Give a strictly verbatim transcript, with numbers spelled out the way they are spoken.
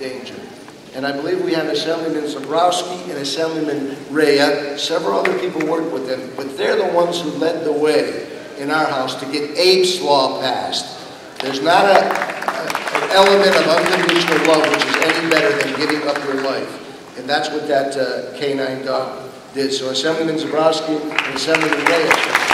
danger. And I believe we have Assemblyman Zebrowski and Assemblyman Raia. Several other people worked with them, but they're the ones who led the way in our House to get Apes law passed. There's not a, a, an element of unconditional love which is any better than giving up your life. And that's what that uh, canine dog did. So Assemblyman Zebrowski and Assemblyman Raia.